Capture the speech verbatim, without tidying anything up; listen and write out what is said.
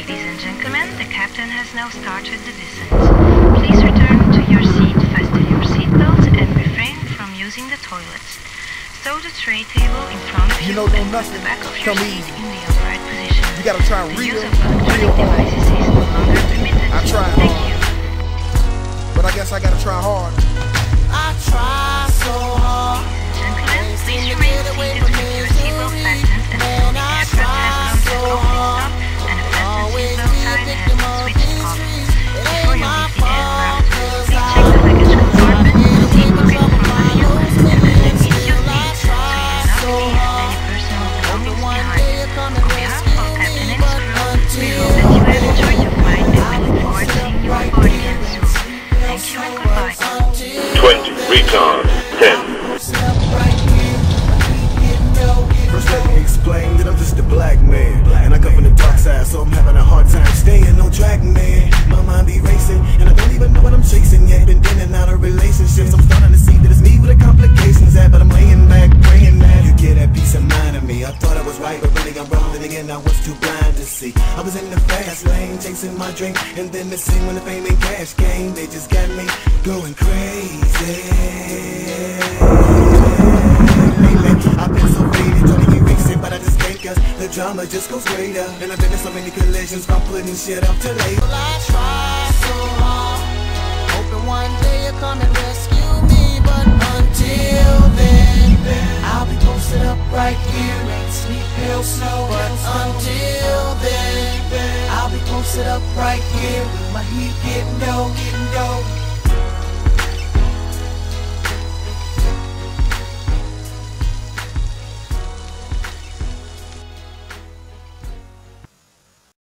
Ladies and gentlemen, the captain has now started the descent. Please return to your seat, fasten your seatbelt, and refrain from using the toilets. Stow the tray table in front of you, you know, and no put the nothing. back of your Come seat easy. in the upright position. You gotta try The real, use of electronic real hard. devices is no longer permitted. I tried Thank hard, you. but I guess I gotta try hard. I try so hard. Gentlemen, please remain seated with your seatbelt fastened until the aircraft has come to a complete stop and the fasten seatbelt sign has been switched off. Before you leave the aircraft, please check the luggage compartment, the seat pocket in front of you, and underneath your seat, so you do not leave any personal belongings behind. On behalf of Captain and his crew, we hope that you have enjoyed your flight and we look forward to seeing you on board again soon. Thank you and goodbye. twenty, retard, ten. First let me explain that I'm just a black man, and I come from the dark side, so I'm having a hard time staying on track, man. My mind be racing, and I don't even know what I'm chasing yet. Been in and out of relationships, I'm starting to see that it's me with the complications at, but I'm laying back, praying that you get that peace of mind in me. I thought I was right, but really I'm wrong, then again I was too blind to see. I was in the fast lane, chasing my dream, and then the scene when the fame and cash came, they just got me going crazy. I've been so faded, trying to erase it, but I just can't, cause the drama just goes greater. And I've been in so many collisions from putting shit up to later. Well, I try so hard, hoping one day you'll come and rescue me. But until then, I'll be posted up right here and sleep pale snow. But until then, I'll be posted up right here with my heat getting low, getting low.